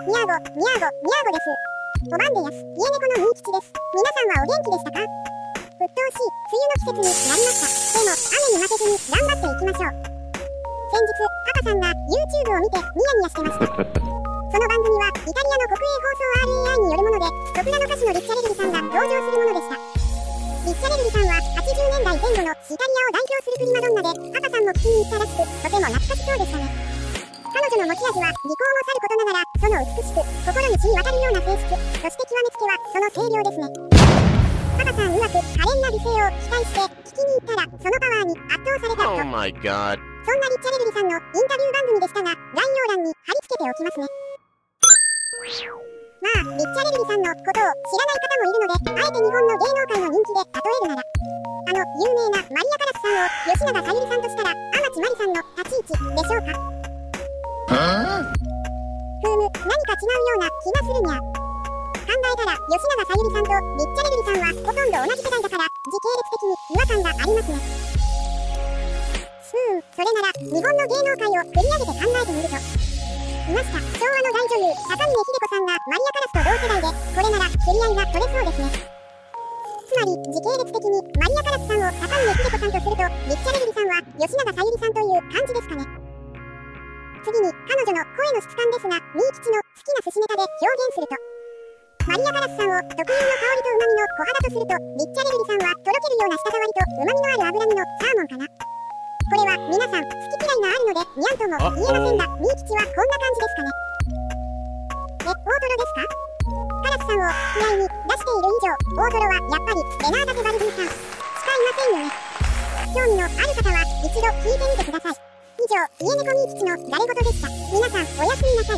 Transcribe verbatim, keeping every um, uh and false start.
にゃーご、にゃーご、にゃーごです。おばんでやす、家猫のみーきちです。皆さんはお元気でしたか？鬱陶しい梅雨の季節になりました。でも、雨に負けずに頑張っていきましょう。先日、パパさんが YouTube を見てニヤニヤしてました。その番組は、イタリアの国営放送 アールエーアイ によるもので、ソプラノ歌手のリッチャレルリさんが登場するものでした。リッチャレルリさんは、はちじゅうねんだいぜん後のイタリアを代表するプリマドンナで、パパさんも聞きに行ったらしく、とても懐かしそうでしたね。彼女の持ち味は、技巧もさることながら、その美しく、心に染み渡るような性質、そして極めつけは、その声量ですね。パパさん曰く、可憐な美声を期待して、聞きに行ったら、そのパワーに圧倒されたと。 Oh my god. そんなリッチャレルリさんのインタビュー番組でしたが、概要欄に貼り付けておきますね。まあ、リッチャレルリさんのことを知らない方もいるので、あえて日本の芸能界の人気で例えるなら、あの有名なマリア・カラスさんを吉永小百合さんとしたら、天地真理さんの立ち位置でしょうか。ふーむ、何か違うような気がするにゃ。考えたら、吉永小百合さんとリッチャレルリさんはほとんど同じ世代だから、時系列的に違和感がありますね。うーん、それなら、日本の芸能界を繰り上げて考えてみると、いました、昭和の大女優、高峰秀子さんがマリア・カラスと同世代で、これなら、釣り合いが取れそうですね。つまり、時系列的に、マリア・カラスさんを高峰秀子さんとすると、リッチャレルリさんは、吉永小百合さんという感じですかね。次に、彼女の声の質感ですが、みーきちの好きな寿司ネタで表現すると、マリア・カラスさんを特有の香りと旨味の小肌とすると、リッチャレルリさんはとろけるような舌触りと旨味のある脂身のサーモンかな。これは皆さん好き嫌いがあるのでにゃんとも言えませんが、みーきちはこんな感じですかね。え、大トロですか？カラスさんを試合に出している以上、大トロはやっぱりレナータ・テバルディさんしかいませんよね。興味のある方は一度聞いてみてください。以上、家猫みーきちの誰事でした。皆さんおやすみなさい。